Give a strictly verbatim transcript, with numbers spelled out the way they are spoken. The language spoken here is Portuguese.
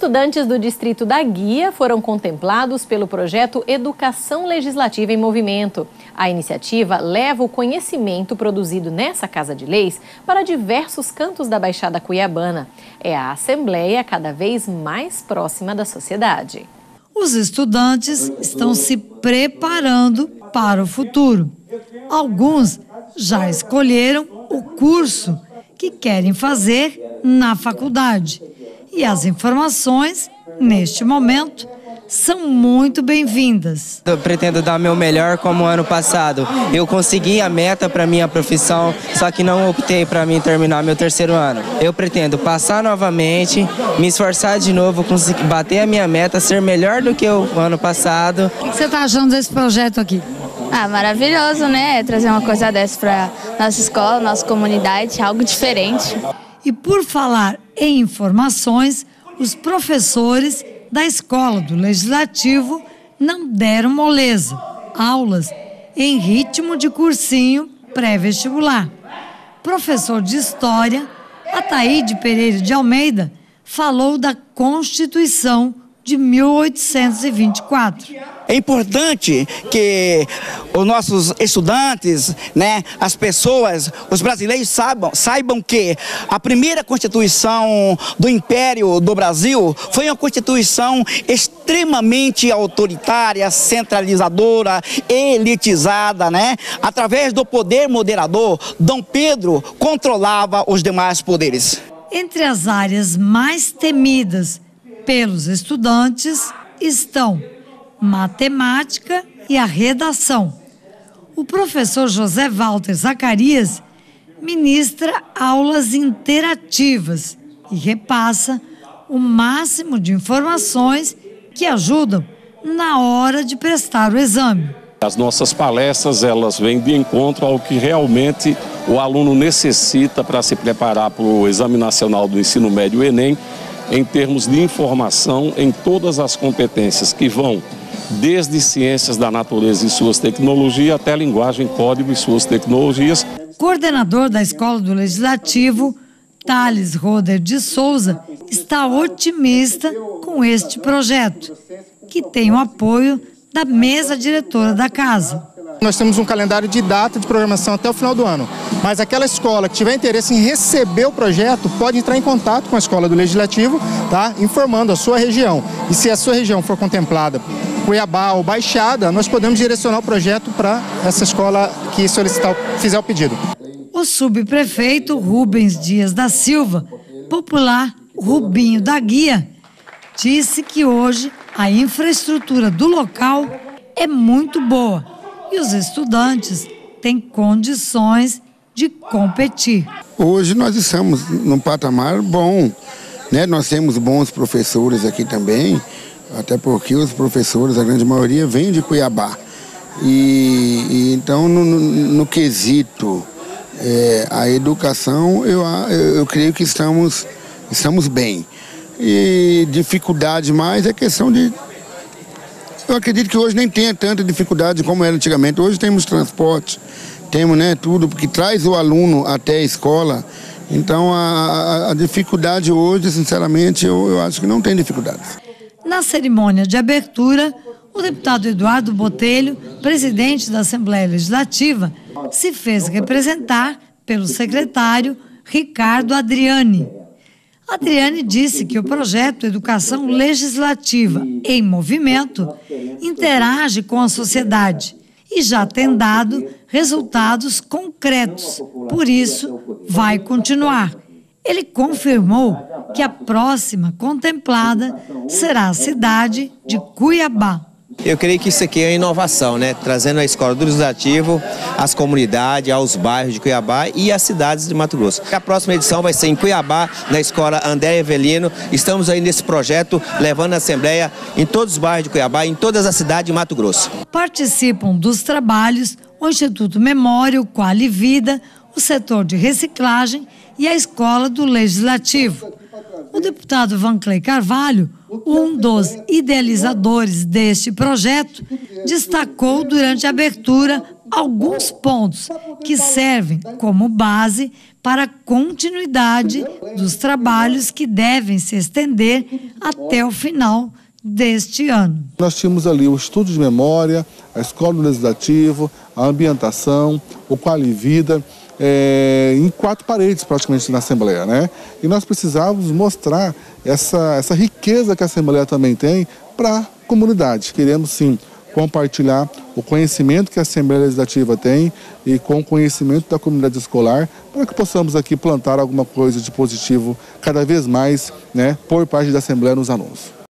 estudantes do Distrito da Guia foram contemplados pelo projeto Educação Legislativa em Movimento. A iniciativa leva o conhecimento produzido nessa Casa de Leis para diversos cantos da Baixada Cuiabana. É a Assembleia cada vez mais próxima da sociedade. Os estudantes estão se preparando para o futuro. Alguns já escolheram o curso que querem fazer na faculdade. E as informações, neste momento, são muito bem-vindas. Eu pretendo dar meu melhor como ano passado. Eu consegui a meta para minha profissão, só que não optei para mim terminar meu terceiro ano. Eu pretendo passar novamente, me esforçar de novo, conseguir bater a minha meta, ser melhor do que o ano passado. O que você está achando desse projeto aqui? Ah, maravilhoso, né? Trazer uma coisa dessa para nossa escola, nossa comunidade, algo diferente. E por falar em informações, os professores da Escola do Legislativo não deram moleza. Aulas em ritmo de cursinho pré-vestibular. Professor de História, Ataíde Pereira de Almeida, falou da Constituição de mil oitocentos e vinte e quatro. É importante que os nossos estudantes, né, as pessoas, os brasileiros saibam, saibam que a primeira Constituição do Império do Brasil foi uma Constituição extremamente autoritária, centralizadora, elitizada, né? Através do poder moderador, Dom Pedro controlava os demais poderes. Entre as áreas mais temidas pelos estudantes estão matemática e a redação. O professor José Walter Zacarias ministra aulas interativas e repassa o máximo de informações que ajudam na hora de prestar o exame. As nossas palestras, elas vêm de encontro ao que realmente o aluno necessita para se preparar para o Exame Nacional do Ensino Médio, o Enem, em termos de informação em todas as competências que vão desde ciências da natureza e suas tecnologias até linguagem, código e suas tecnologias. Coordenador da Escola do Legislativo, Thales Roder de Souza, está otimista com este projeto, que tem o apoio da mesa diretora da casa. Nós temos um calendário de data de programação até o final do ano, mas aquela escola que tiver interesse em receber o projeto pode entrar em contato com a Escola do Legislativo, tá? Informando a sua região. E se a sua região for contemplada, Cuiabá ou Baixada, nós podemos direcionar o projeto para essa escola que solicitar, fizer o pedido. O subprefeito Rubens Dias da Silva, popular Rubinho da Guia, disse que hoje a infraestrutura do local é muito boa e os estudantes têm condições de competir. Hoje nós estamos num patamar bom, né? Nós temos bons professores aqui também, até porque os professores, a grande maioria, vêm de Cuiabá. E, e então, no, no, no quesito é, a educação, eu, eu, eu creio que estamos, estamos bem. E dificuldade mais é questão de... Eu acredito que hoje nem tenha tanta dificuldade como era antigamente. Hoje temos transporte, temos, né, tudo que traz o aluno até a escola. Então, a, a, a dificuldade hoje, sinceramente, eu, eu acho que não tem dificuldade. Na cerimônia de abertura, o deputado Eduardo Botelho, presidente da Assembleia Legislativa, se fez representar pelo secretário Ricardo Adriani. Adriane disse que o projeto Educação Legislativa em Movimento interage com a sociedade e já tem dado resultados concretos. Por isso, vai continuar. Ele confirmou que a próxima contemplada será a cidade de Cuiabá. Eu creio que isso aqui é inovação, né? Trazendo a Escola do Legislativo às comunidades, aos bairros de Cuiabá e às cidades de Mato Grosso. A próxima edição vai ser em Cuiabá, na Escola André Evelino. Estamos aí nesse projeto, levando a Assembleia em todos os bairros de Cuiabá, em todas as cidades de Mato Grosso. Participam dos trabalhos o Instituto Memória, o Quali Vida, o setor de reciclagem e a Escola do Legislativo. O deputado Vanclay Carvalho, um dos idealizadores deste projeto, destacou durante a abertura alguns pontos que servem como base para a continuidade dos trabalhos que devem se estender até o final deste ano. Nós tínhamos ali o estudo de memória, a escola do legislativo, a ambientação, o Qualivida, é, em quatro paredes praticamente na Assembleia, né? E nós precisávamos mostrar essa, essa riqueza que a Assembleia também tem para a comunidade. Queremos sim compartilhar o conhecimento que a Assembleia Legislativa tem e com o conhecimento da comunidade escolar, para que possamos aqui plantar alguma coisa de positivo cada vez mais, né, por parte da Assembleia nos alunos.